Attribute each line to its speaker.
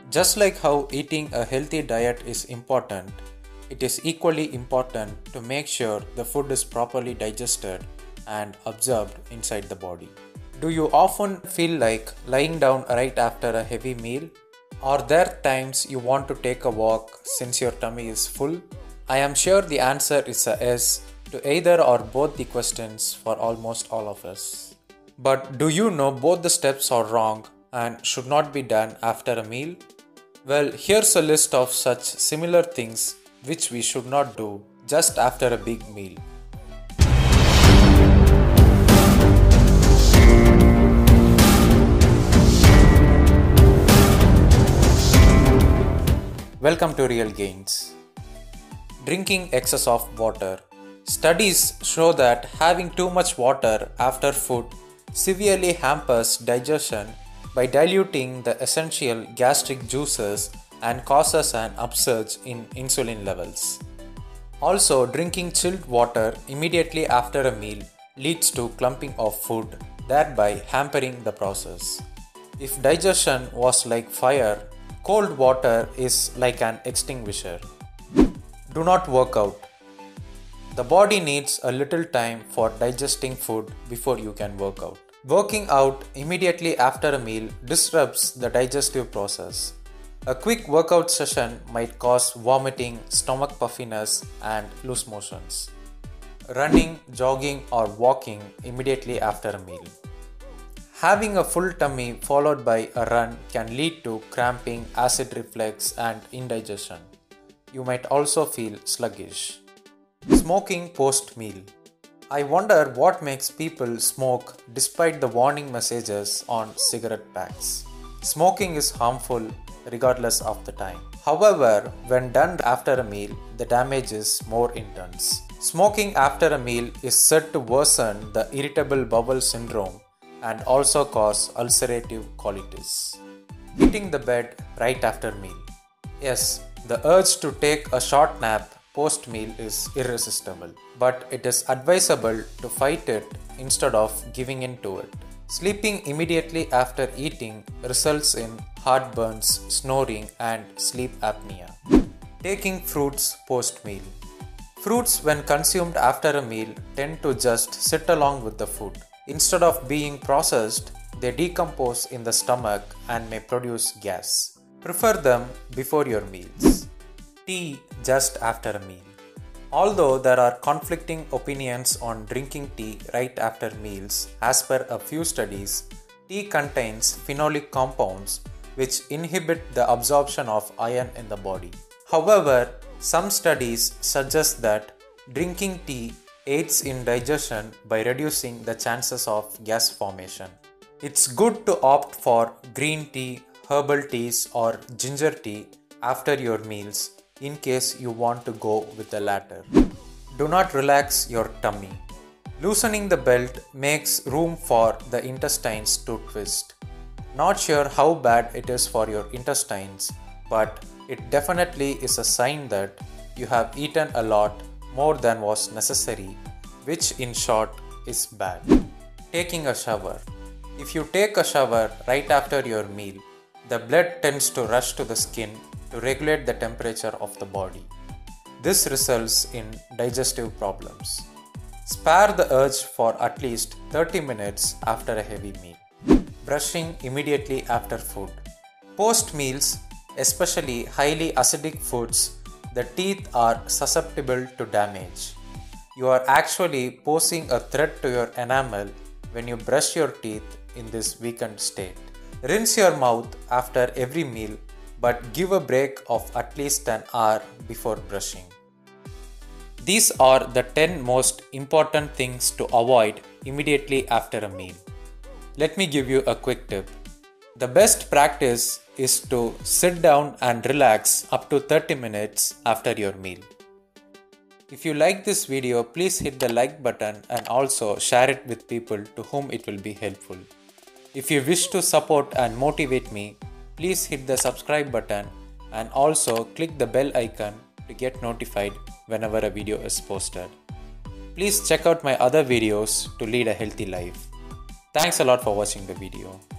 Speaker 1: Just like how eating a healthy diet is important, it is equally important to make sure the food is properly digested and absorbed inside the body. Do you often feel like lying down right after a heavy meal? Are there times you want to take a walk since your tummy is full? I am sure the answer is a yes to either or both the questions for almost all of us. But do you know both the steps are wrong and should not be done after a meal? Well, here's a list of such similar things which we should not do just after a big meal. Welcome to Real Gains. Drinking excess of water. Studies show that having too much water after food severely hampers digestion by diluting the essential gastric juices and causes an upsurge in insulin levels. Also, drinking chilled water immediately after a meal leads to clumping of food, thereby hampering the process. If digestion was like fire, cold water is like an extinguisher. Do not work out. The body needs a little time for digesting food before you can work out. Working out immediately after a meal disrupts the digestive process. A quick workout session might cause vomiting, stomach puffiness, and loose motions. Running, jogging, or walking immediately after a meal. Having a full tummy followed by a run can lead to cramping, acid reflux, and indigestion. You might also feel sluggish. Smoking post-meal. I wonder what makes people smoke despite the warning messages on cigarette packs. Smoking is harmful regardless of the time. However, when done after a meal, the damage is more intense. Smoking after a meal is said to worsen the irritable bowel syndrome and also cause ulcerative colitis. Hitting the bed right after meal. Yes, the urge to take a short nap post-meal is irresistible, but it is advisable to fight it instead of giving in to it. Sleeping immediately after eating results in heartburns, snoring, and sleep apnea. Taking fruits post-meal. Fruits, when consumed after a meal, tend to just sit along with the food. Instead of being processed, they decompose in the stomach and may produce gas. Prefer them before your meals. Tea just after a meal. Although there are conflicting opinions on drinking tea right after meals, as per a few studies, tea contains phenolic compounds which inhibit the absorption of iron in the body. However, some studies suggest that drinking tea aids in digestion by reducing the chances of gas formation. It's good to opt for green tea, herbal teas, or ginger tea after your meals in case you want to go with the latter. Do not relax your tummy. Loosening the belt makes room for the intestines to twist. Not sure how bad it is for your intestines, but it definitely is a sign that you have eaten a lot more than was necessary, which in short is bad. Taking a shower. If you take a shower right after your meal, the blood tends to rush to the skin to regulate the temperature of the body. This results in digestive problems. Spare the urge for at least 30 minutes after a heavy meal. Brushing immediately after food. Post meals, especially highly acidic foods, the teeth are susceptible to damage. You are actually posing a threat to your enamel when you brush your teeth in this weakened state. Rinse your mouth after every meal, but give a break of at least an hour before brushing. These are the 10 most important things to avoid immediately after a meal. Let me give you a quick tip. The best practice is to sit down and relax up to 30 minutes after your meal. If you like this video, please hit the like button and also share it with people to whom it will be helpful. If you wish to support and motivate me, please hit the subscribe button and also click the bell icon to get notified whenever a video is posted. Please check out my other videos to lead a healthy life. Thanks a lot for watching the video.